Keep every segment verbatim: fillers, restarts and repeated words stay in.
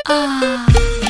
Ah.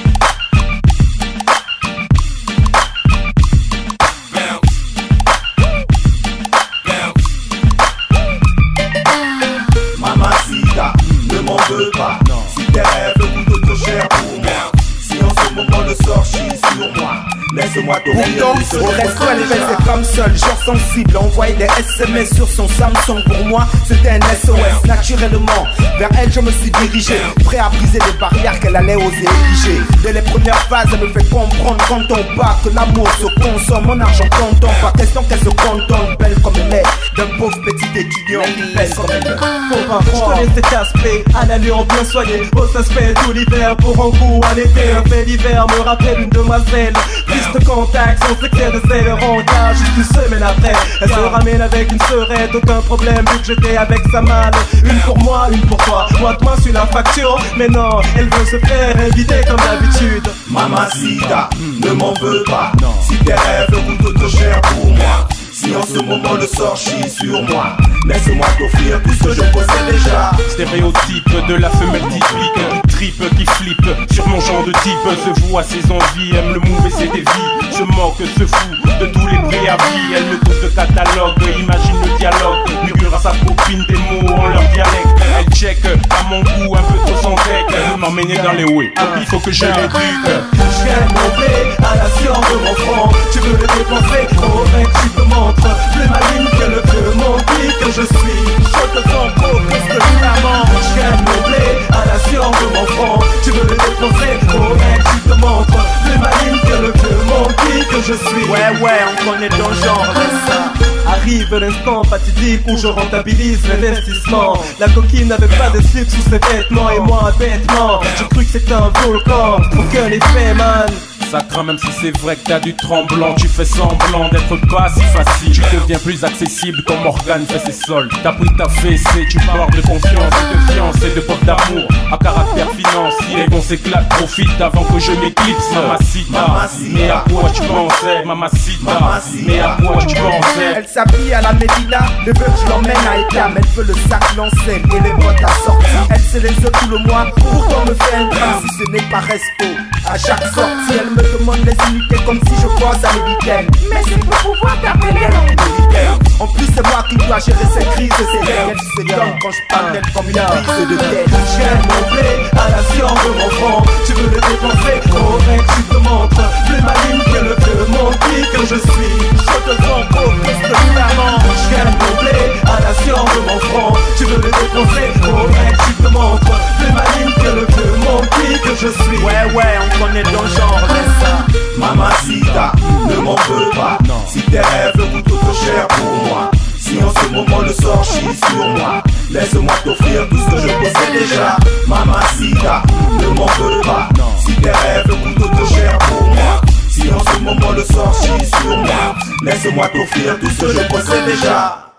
Mamacita, ne m'en veux pas. Si tes rêves coûtent trop cher pour moi, si en ce moment le sort chie sur moi, laisse-moi t'offrir. Pourtant, au resto, elle fait ses femmes seules, genre sensible. Envoyer des S M S sur son Samsung. Pour moi, c'était un S O S. Naturellement, vers elle, je me suis dirigé, prêt à briser les barrières qu'elle allait oser ériger. Dès les premières phases, elle me fait comprendre quand on part que l'amour se consomme, mon argent compte. Pas question qu'elle se contente, belle comme elle est, d'un pauvre petit étudiant qui pèse comme elle est. Faut pas croire, je connais cet aspect, à l'allure bien soignée, au aspect tout l'hiver pour un coup à l'été. Un fait d'hiver me rappelle une demoiselle, prise de contact, son secret de ses le rencard. Juste une semaine après, elle se ramène avec une sœurette, aucun problème vu que j'étais avec sa malle. Une pour moi, une pour toi, moi toi sur la facture. Mais non, elle veut se faire inviter comme d'habitude. Mamacita, ne m'en veux pas. Si tes rêves coûtent trop cher pour moi, si en ce moment le sort chie sur moi, laisse-moi t'offrir tout ce que je possède déjà. Stéréotype de la femelle typique, tripe qui flippe sur mon genre de type, se voue à ses envies, aime le move et ses dévies, se moque, se fout de tous les préavis. Elle me cause de catalogue, imagine le dialogue, murmure à sa copine des mots en leur dialecte. Elle check à mon goût un peu trop sans tech, elle veut m'emmener dans les way, il faut que je l'éduque. Je gagne mon blé à la science de mon franc. Tu veux le dépenser, oh mec tu te montres plus maligne que le vieux mentis que je suis. Je te sens beau plus que l'amant. Je gagne mon blé à la science de mon franc. Tu veux le dépenser, oh mec tu te montres plus maligne que le vieux mentis que je suis. Ouais ouais, on connaît ton genre, laisse ça. Arrive l'instant fatidique où je rentabilise l'investissement. La coquine n'avait pas de slip sous ses vêtements et moi bêtement je crus que c'était un volcan. Aucun effet man. Ça craint même si c'est vrai que t'as du tremblant. Tu fais semblant d'être pas si facile. Tu deviens plus accessible quand Morgane fait ses soldes. T'as pris ta fessée, tu parles de confiance et de fiance et de pop d'amour à caractère financier. Qu'on s'éclate, profite avant que je m'éclipse. Mamacita, mais à quoi tu pensais? Mamacita, mais à quoi tu pensais? Elle s'habille à la Médina, elle veut que je l'emmène à Etam. Elle veut le sac lancé et les bottes assorties. Elle sait les œufs tout le mois, pourtant me fait un drame si ce n'est pas resto. À chaque sortie, elle me demande les unités comme si je pense à Médicaine. Mais c'est pour pouvoir t'appeler Médicaine. En plus c'est moi qui dois gérer ses crises et ses règles. Elle se donne quand je parle d'elle comme une prise de tête. Je gagne mon blé à la science de mon franc. Tu veux le dépenser, oh mec tu te montres plus maligne que le vieux menti que je suis. Je te sens beau plus que l'amant. Je gagne mon blé à la science de mon franc. Tu veux le dépenser, oh mec tu te montres plus maligne que le vieux menti que je suis. Ouais ouais, on connaît ton genre, laisse ça. Mamacita, ne m'en veux pas. Si tes rêves coûtent trop cher pour moi, si en ce moment le sort chie sur moi, laisse-moi t'offrir tout ce que je possède déjà. Mamacita, ne m'en veux pas. Si tes rêves coûtent trop cher pour moi, si en ce moment le sort chie sur moi, laisse-moi t'offrir tout ce que je possède déjà.